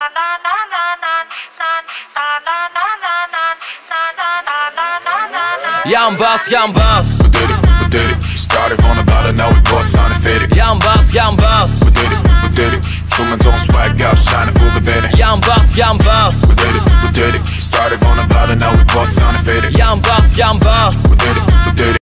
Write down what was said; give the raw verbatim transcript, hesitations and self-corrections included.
Ja, een baas, ja, een baas. We did it, we did it. Started van de bouwen, nou ik word aan de fitted. Ja, een baas, ja, een baas. We did it, we did it. Zoom met ons swag out, shine cool de binnen. Ja, een baas, ja, een baas. We did it, we did it. Started van de bouwen, nou ik word aan de fitted. Ja, een baas, ja, een baas. We did it, we did it.